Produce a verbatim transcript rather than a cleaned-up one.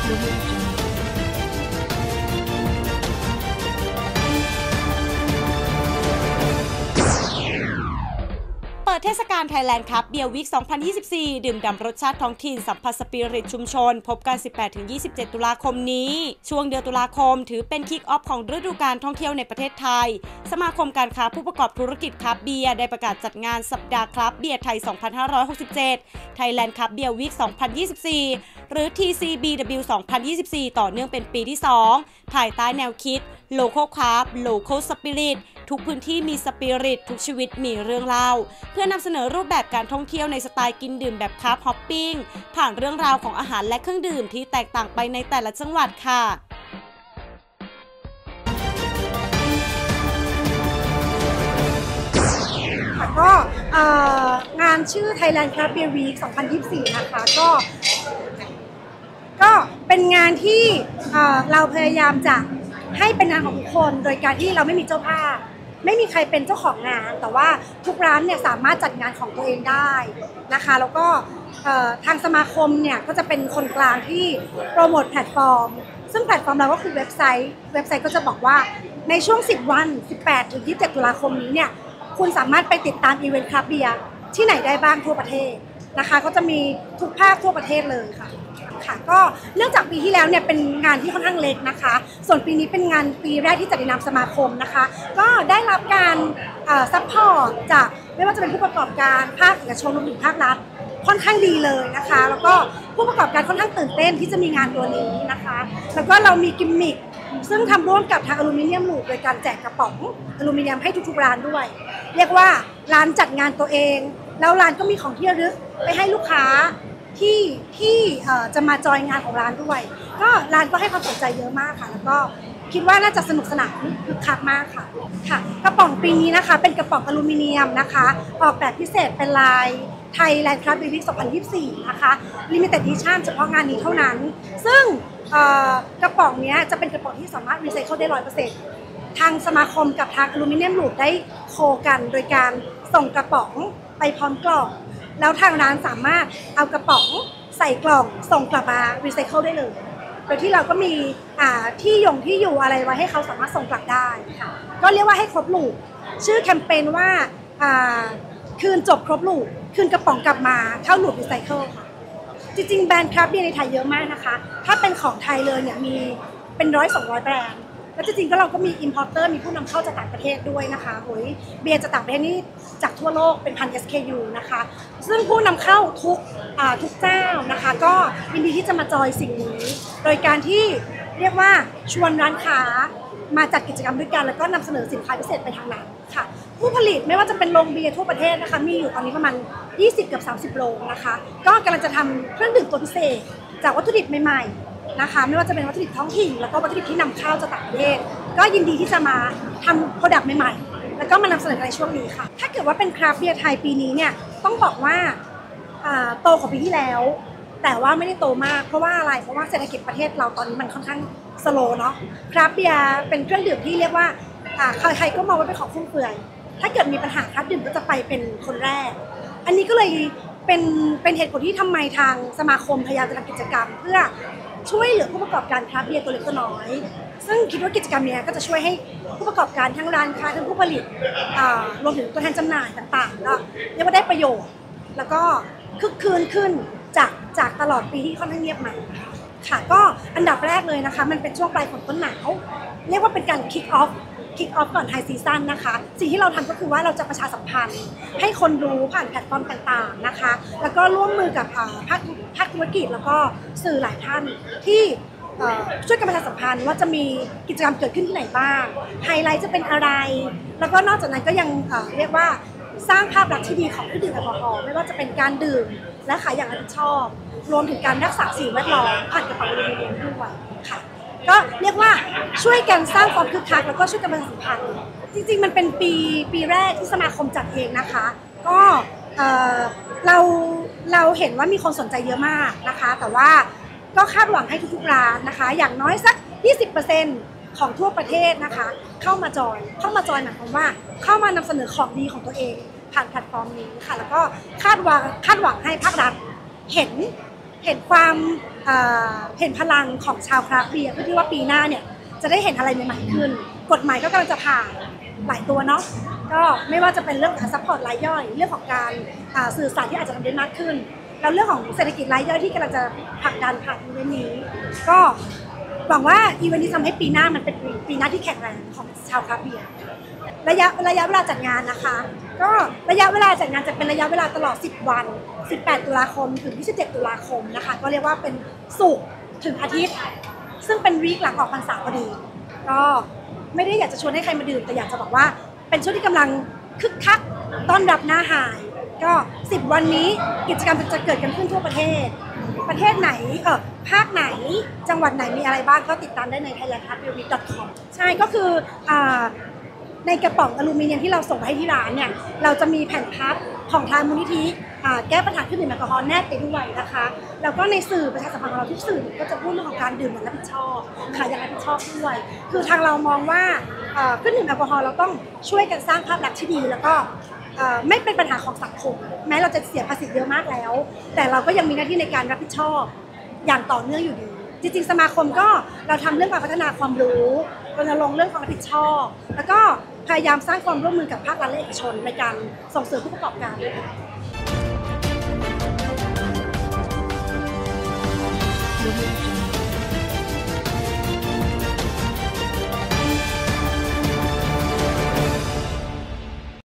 เปิดเทศกาลไทยแลนด์คัพเบียร์วีค สองพันยี่สิบสี่ ดื่มด่ำรสชาติท้องถิ่นสัมผัสสปิริตชุมชนพบกัน สิบแปดถึงยี่สิบเจ็ด ตุลาคมนี้ช่วงเดือนตุลาคมถือเป็นคิกออฟของฤดูกาลท่องเที่ยวในประเทศไทยสมาคมการค้าผู้ประกอบธุรกิจคราฟต์เบียร์ได้ประกาศจัดงานสัปดาห์คราฟต์เบียร์ไทย สองพันห้าร้อยหกสิบเจ็ด ไทยแลนด์คัพเบียร์วีค สองพันยี่สิบสี่ หรือ ที ซี บี ดับเบิลยู สองพันยี่สิบสี่ ต่อเนื่องเป็นปีที่ สอง ภายใต้แนวคิด Local Craft Local Spirit ทุกพื้นที่มีสปิริตทุกชีวิตมีเรื่องเล่าเพื่อนำเสนอรูปแบบการท่องเที่ยวในสไตล์กินดื่มแบบคราฟต์ฮอปปิ้งผ่านเรื่องราวของอาหารและเครื่องดื่มที่แตกต่างไปในแต่ละจังหวัดค่ะก็งานชื่อ Thailand Craft Beer Week สองพันยี่สิบสี่ นะคะก็ก็เป็นงานที่เราพยายามจะให้เป็นงานของทุกคนโดยการที่เราไม่มีเจ้าภาพไม่มีใครเป็นเจ้าของงานแต่ว่าทุกร้านเนี่ยสามารถจัดงานของตัวเองได้นะคะแล้วก็ทางสมาคมเนี่ยก็จะเป็นคนกลางที่โปรโมทแพลตฟอร์มซึ่งแพลตฟอร์มเราก็คือเว็บไซต์เว็บไซต์ก็จะบอกว่าในช่วงสิบวัน สิบแปดถึงยี่สิบเจ็ด ตุลาคมนี้เนี่ยคุณสามารถไปติดตามอีเวนต์คราฟต์เบียร์ที่ไหนได้บ้างทั่วประเทศนะคะก็จะมีทุกภาคทั่วประเทศเลยค่ะค่ะก็เนื่องจากปีที่แล้วเนี่ยเป็นงานที่ค่อนข้างเล็กนะคะส่วนปีนี้เป็นงานปีแรกที่จัดในนามสมาคมนะคะก็ได้รับการซัพพอร์ตจากไม่ว่าจะเป็นผู้ประกอบการภาคเอกชนรวมถึงภาครัฐค่อนข้างดีเลยนะคะแล้วก็ผู้ประกอบการค่อนข้างตื่นเต้นที่จะมีงานตัวนี้นะคะแล้วก็เรามีกิมมิคซึ่งทำร่วมกับทางอลูมิเนียมลูปโดยการแจกกระป๋องอลูมิเนียมให้ทุกๆร้านด้วยเรียกว่าร้านจัดงานตัวเองแล้วร้านก็มีของที่ระลึกไปให้ลูกค้าที่ที่จะมาจอยงานของร้านด้วยก็ร้านก็ให้ความสนใจเยอะมากค่ะแล้วก็คิดว่าน่าจะสนุกสนานคึกคักมากค่ะค่ะกระป๋องปีนี้นะคะเป็นกระป๋องอลูมิเนียมนะคะออกแบบพิเศษเป็นลายไทยแลนด์คราฟต์เบียร์วีค สองพันยี่สิบสี่ นะคะลิมิเต็ดดิชั่นเฉพาะงานนี้เท่านั้นซึ่งกระป๋องนี้จะเป็นกระป๋องที่สามารถรีไซเคิลได้ ร้อยเปอร์เซ็นต์ ทางสมาคมกับทางอลูมิเนียมลูปได้โคกันโดยการส่งกระป๋องไปพร้อมกล่องแล้วทางร้านสามารถเอากระป๋องใส่กล่องส่งกลับมารีไซเคิลได้เลยโดยที่เราก็มีที่ยงที่อยู่อะไรไว้ให้เขาสามารถส่งกลับได้ค่ะก็เรียกว่าให้ครบลูปชื่อแคมเปญว่าคืนจบครบลูปคืนกระป๋องกลับมาเข้าลูปรีไซเคิลค่ะจริงๆแบรนด์คราฟต์เบียร์ในไทยเยอะมากนะคะถ้าเป็นของไทยเลยเนี่ยมีเป็นร้อยสองร้อยแบรนด์แล้วจริงๆก็เราก็มี importer มีผู้นำเข้าจากต่างประเทศด้วยนะคะโอ้ยเบียร์จากต่างประเทศนี่จากทั่วโลกเป็นพัน เอส เค ยู นะคะซึ่งผู้นำเข้าทุกทุกเจ้านะคะก็ยินดีที่จะมาจอยสิ่งนี้โดยการที่เรียกว่าชวนร้านค้ามาจัดกิจกรรมด้วยกันแล้วก็นำเสนอสินค้าพิเศษไปทางนั้นค่ะผู้ผลิตไม่ว่าจะเป็นโรงเบียร์ทั่วประเทศนะคะมีอยู่ตอนนี้ประมาณยี่สิบกับสามสิบโรงนะคะก็กำลังจะทำเครื่องดื่มตัวพิเศษจากวัตถุดิบใหม่ๆนะคะไม่ว่าจะเป็นวัตถุดิบท้องถิ่นแล้วก็วัตถุดิบที่นำเข้าจากต่างประเทศก็ยินดีที่จะมาทำโปรดักต์ใหม่ๆแล้วก็มานำเสนอในช่วงนี้ค่ะถ้าเกิดว่าเป็นคราฟต์เบียร์ไทยปีนี้เนี่ยต้องบอกว่าโตกว่าปีที่แล้วแต่ว่าไม่ได้โตมากเพราะว่าอะไรเพราะว่าเศรษฐกิจประเทศเราตอนนี้มันค่อนข้างสโลว์เนาะคราฟต์เบียร์เป็นเครื่องดื่มที่เรียกว่าใครๆก็มองว่าเป็นของฟุ่มเฟือยถ้าเกิดมีปัญหาคราฟต์ดื่มก็จะไปเป็นคนแรกอันนี้ก็เลยเป็นเป็นเหตุผลที่ทำไมทางสมาคมพยายามจะทำกิจกรรมเพื่อช่วยเหลือผู้ประกอบการคราฟต์เบียร์ตัวเล็กตัวน้อยซึ่งคิดว่ากิจกรรมนี้ก็จะช่วยให้ผู้ประกอบการทั้งร้านค้าทั้งผู้ผลิตรวมถึงตัวแทนจำหน่ายต่างๆก็เรียกว่าได้ประโยชน์แล้วก็คึกคืนขึ้นจากจากตลอดปีที่ค่อนข้างเงียบมาค่ะก็อันดับแรกเลยนะคะมันเป็นช่วงปลายฝนต้นหนาวเรียกว่าเป็นการ kick off kick off ก่อนไฮซีซั่นนะคะสิ่งที่เราทำก็คือว่าเราจะประชาสัมพันธ์ให้คนรู้ผ่านแพลตฟอร์มต่างๆนะคะแล้วก็ร่วมมือกับภาคภาคธุรกิจแล้วก็สื่อหลายท่านที่ช่วยกันประชาสัมพันธ์ว่าจะมีกิจกรรมเกิดขึ้นที่ไหนบ้างไฮไลท์จะเป็นอะไรแล้วก็นอกจากนั้นก็ยังเรียกว่าสร้างภาพลักษณ์ที่ดีของเครื่องดื่มแอลกอฮอล์ไม่ว่าจะเป็นการดื่มและขายอย่างรับผิดชอบรวมถึงการรักษาสิ่งแวดล้อมผ่านกระเป๋าอลูมิเนียมด้วยค่ะก็เรียกว่าช่วยกันสร้างความคึกคักแล้วก็ช่วยกันประชาสัมพันธ์จริงๆมันเป็นปีปีแรกที่สมาคมจัดเองนะคะก็เราเราเห็นว่ามีคนสนใจเยอะมากนะคะแต่ว่าก็คาดหวังให้ทุกๆร้านนะคะอย่างน้อยสัก ยี่สิบเปอร์เซ็นต์ ของทั่วประเทศนะคะเข้ามาจอยเข้ามาจอยหมายความว่าเข้ามานำเสนอของดีของตัวเองผ่านแพลตฟอร์มนี้ค่ะแล้วก็คาดหวังคาดหวังให้ภาครัฐเห็นเห็นความเห็นพลังของชาวคราฟต์เบียร์เพื่อที่ว่าปีหน้าเนี่ยจะได้เห็นอะไรใหม่ๆขึ้นกฎหมายก็กำลังจะผ่านหลายตัวเนาะก็ไม่ว่าจะเป็นเรื่องการซัพพอร์ตรายย่อยเรื่องของการสื่อสารที่อาจจะทำได้มากขึ้นแล้วเรื่องของเศรษฐกิจรายย่อยที่กำลังจะผลักดันผ่านอีเวนต์นี้ก็หวังว่าอีเวนต์นี้ทำให้ปีหน้ามันเป็นปีหน้าที่แข็งแรงของชาวคราฟต์เบียร์ระยะระยะเวลาจัดงานนะคะก็ระยะเวลาจัดงานจะเป็นระยะเวลาตลอดสิบวันสิบแปดตุลาคมถึงยี่สิบเจ็ดตุลาคมนะคะก็เรียกว่าเป็นศุกร์ถึงอาทิตย์ซึ่งเป็นวีคหลังออกพรรษาพอดีก็ไม่ได้อยากจะชวนให้ใครมาดื่มแต่อยากจะบอกว่าเป็นช่วงที่กำลังคึกคักต้อนรับหน้าหายก็สิบวันนี้กิจกรรมจะเกิดกันขึ้นทั่วประเทศประเทศไหนเออภาคไหนจังหวัดไหนมีอะไรบ้างก็ติดตามได้ใน ไทยแลนด์ คราฟต์ เบียร์ วีค ดอท คอม ใช่ก็คืออ่าในกระป๋องอลูมิเนียมที่เราส่งไปให้ที่ร้านเนี่ยเราจะมีแผ่นพับของทางมูลนิธิแก้ปัญหาเครื่องดื่มแอลกอฮอล์แนบไปด้วยนะคะแล้วก็ในสื่อประชาสัมพันธ์ของเราทุกสื่อก็จะพูดเรื่องของการดื่มอย่างรับผิดชอบขายอย่างรับผิดชอบด้วยคือทางเรามองว่าเครื่องดื่มแอลกอฮอล์เราต้องช่วยกันสร้างภาพลักษณ์ที่ดีแล้วก็ไม่เป็นปัญหาของสังคมแม้เราจะเสียภาษีเยอะมากแล้วแต่เราก็ยังมีหน้าที่ในการรับผิดชอบอย่างต่อเนื่องอยู่ดีจริงๆสมาคมก็เราทำเรื่องการพัฒนาความรู้รณรงค์เรื่องความรับผิดชอบแล้วก็พยายามสร้างความร่วมมือกับภาครัฐและเอกชนในการส่งเสริมผู้ประกอบการ